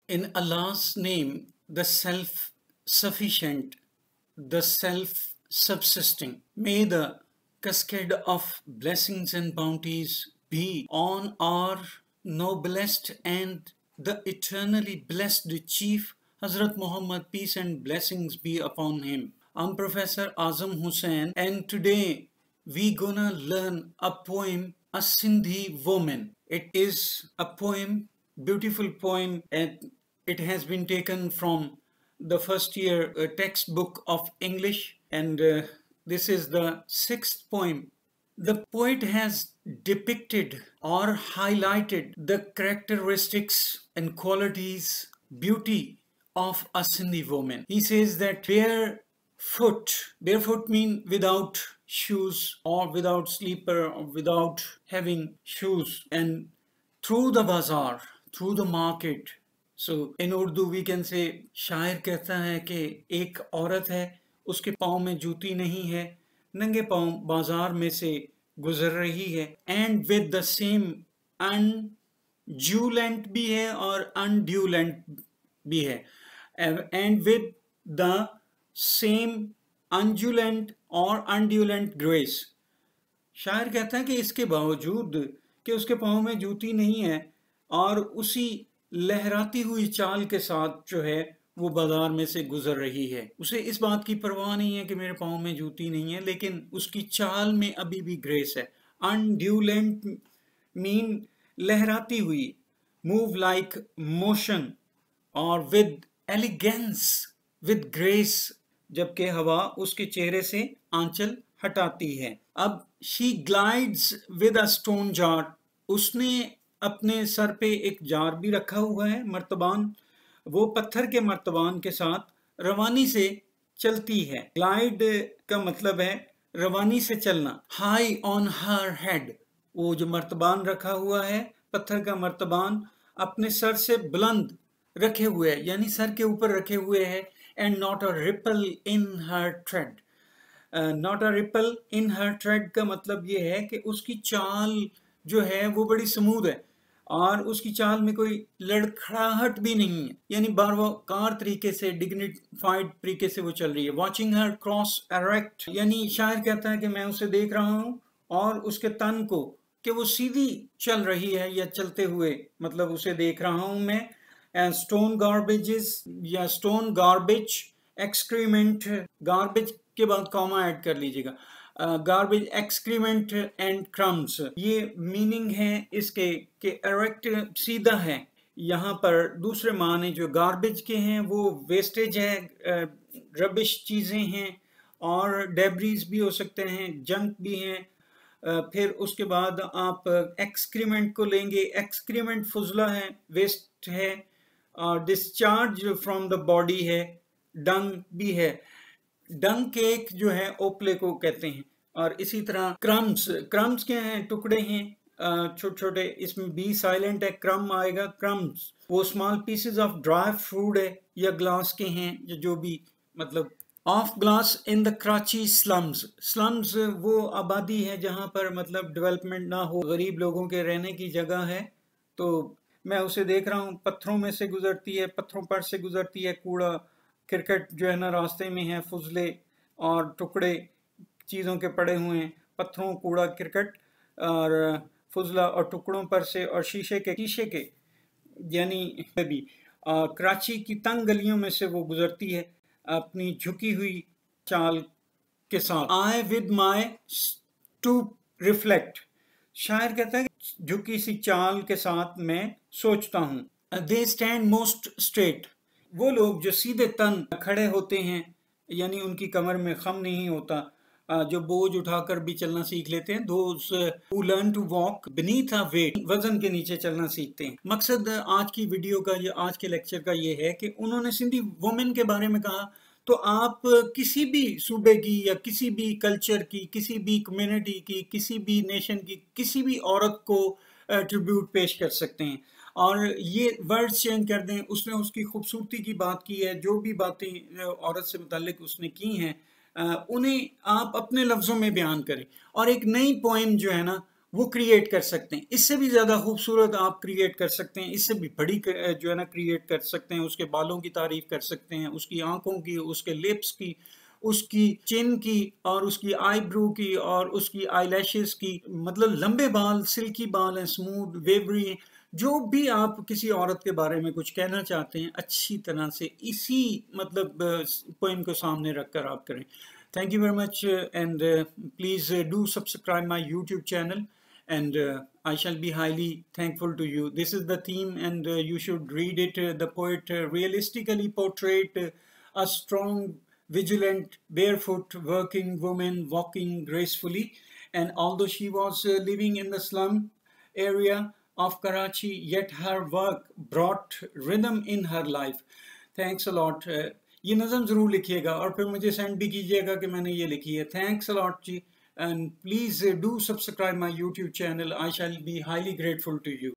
In Allah's name, the self-sufficient, the self-subsisting. May the cascade of blessings and bounties be on our noblest and the eternally blessed Chief Hazrat Muhammad, peace and blessings be upon him. I'm Professor Azam Hussain, and today we gonna learn a poem, A Sindhi Woman. It is a poem, beautiful poem, and it has been taken from the first year textbook of English, and this is the sixth poem. The poet has depicted or highlighted the characteristics and qualities, beauty of a Sindhi woman. He says that barefoot mean without shoes or without sleeper or without having shoes, and through the bazaar, through the market. So in Urdu we can say, शायर कहता है कि एक औरत है, उसके पाँव में जूती नहीं है, नंगे पाँव बाजार में से गुजर रही है, and with the same undulant भी है और अनड्यूलेंट भी है, and with the same undulant और अनड्यूलेंट ग्रेस. शायर कहता है कि इसके बावजूद कि उसके पाँव में जूती नहीं है और उसी लहराती हुई चाल के साथ जो है वो बाजार में से गुजर रही है, उसे इस बात की परवाह नहीं है कि मेरे पाँव में जूती नहीं है, लेकिन उसकी चाल में अभी भी ग्रेस है. अनड्यूलेंट मीन लहराती हुई, मूव लाइक मोशन, और विद एलिगेंस, विद ग्रेस, जबकि हवा उसके चेहरे से आंचल हटाती है. अब she glides with a stone jar, उसने अपने सर पे एक जार भी रखा हुआ है, मर्तबान, वो पत्थर के मर्तबान के साथ रवानी से चलती है. ग्लाइड का मतलब है रवानी से चलना. हाई ऑन हर हेड, वो जो मर्तबान रखा हुआ है, पत्थर का मर्तबान अपने सर से बुलंद रखे हुए है, यानी सर के ऊपर रखे हुए है. And not a ripple in her tread. Not a ripple in her tread का मतलब ये है कि उसकी चाल जो है वो बड़ी स्मूथ है और उसकी चाल में कोई लड़खड़ाहट भी नहीं है, यानी बारवकार तरीके से, डिग्निफाइड तरीके से वो चल रही है. वॉचिंग हर क्रॉस एरेक्ट, यानी शायर कहता है कि मैं उसे देख रहा हूँ और उसके तन को कि वो सीधी चल रही है या चलते हुए, मतलब उसे देख रहा हूँ मैं. स्टोन गार्बेजेस या स्टोन गार्बेज, एक्सक्रीमेंट, गार्बेज के बाद कॉमा ऐड कर लीजिएगा, गार्बेज, एक्सक्रीमेंट एंड क्रम्स, ये मीनिंग है इसके कि एरेक्ट सीधा है. यहाँ पर दूसरे माने जो गार्बेज के हैं वो वेस्टेज है, रबिश चीज़ें हैं, और डेब्रीज भी हो सकते हैं, जंक भी हैं. फिर उसके बाद आप एक्सक्रीमेंट को लेंगे, एक्सक्रीमेंट फुजला है, वेस्ट है, और डिस्चार्ज फ्रॉम द बॉडी है, डंग भी है. डंग केक जो है ओपले को कहते हैं. और इसी तरह क्रम्स, क्रम्स क्या हैं, टुकड़े हैं छोटे छोटे, इसमें बी साइलेंट है, क्रम आएगा. क्रम्स वो small pieces of dry fruit है या ग्लास के हैं, जो भी, मतलब of glass in the Karachi slums. Slums वो आबादी है जहाँ पर मतलब डेवलपमेंट ना हो, गरीब लोगों के रहने की जगह है. तो मैं उसे देख रहा हूँ, पत्थरों में से गुजरती है, पत्थरों पर से गुजरती है, कूड़ा क्रिकेट जो है ना रास्ते में है, फुजले और टुकड़े चीज़ों के पड़े हुए हैं, पत्थरों, कूड़ा, क्रिकेट और फुजला और टुकड़ों पर से, और शीशे के यानी भी कराची की तंग गलियों में से वो गुजरती है अपनी झुकी हुई चाल के साथ. I with my to reflect, शायर कहता है कि झुकी सी चाल के साथ मैं सोचता हूँ. दे स्टैंड मोस्ट स्ट्रेट, वो लोग जो सीधे तन खड़े होते हैं, यानी उनकी कमर में खम नहीं होता, जो बोझ उठाकर भी चलना सीख लेते हैं. Those who learn to walk beneath a weight, वजन के नीचे चलना सीखते हैं. मकसद आज की वीडियो का, ये आज के लेक्चर का ये है कि उन्होंने सिंधी वुमेन के बारे में कहा, तो आप किसी भी सूबे की या किसी भी कल्चर की, किसी भी कम्युनिटी की, किसी भी नेशन की, किसी भी औरत को ट्रिब्यूट पेश कर सकते हैं और ये वर्ड चेंज कर दें. उसने उसकी खूबसूरती की बात की है, जो भी बातें औरत से मुताल्लिक उसने की हैं, उन्हें आप अपने लफ्ज़ों में बयान करें. और एक नई पोएम जो है ना वो क्रिएट कर सकते हैं। इससे भी ज़्यादा खूबसूरत आप क्रिएट कर सकते हैं, इससे भी बड़ी जो है ना क्रिएट कर सकते हैं। उसके बालों की तारीफ कर सकते हैं, उसकी आंखों की, उसके लिप्स की, उसकी चिन की, और उसकी आईब्रो की, और उसकी आईलैशेस की। मतलब लंबे बाल, सिल्की बाल हैं, स्मूथ, वेवरी, जो भी आप किसी औरत के बारे में कुछ कहना चाहते हैं, अच्छी तरह से इसी मतलब पॉइंट को सामने रखकर आप करें। Thank you very much, and please do subscribe my YouTube channel, and I shall be highly thankful to you. This is the theme, and you should read it. The poet realistically portrayed a strong, vigilant, barefoot, working woman walking gracefully, and although she was living in the slum area of Karachi, yet her work brought rhythm in her life. Thanks a lot. ये नज़म ज़रूर लिखिएगा और फिर मुझे send भी कीजिएगा कि मैंने ये लिखी है। Thanks a lot ji, and please do subscribe my YouTube channel. I shall be highly grateful to you.